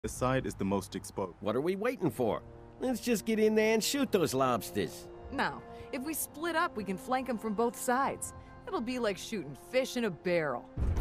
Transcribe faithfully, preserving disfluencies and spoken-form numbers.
This side is the most exposed. What are we waiting for? Let's just get in there and shoot those lobsters. No, if we split up, we can flank them from both sides. It'll be like shooting fish in a barrel.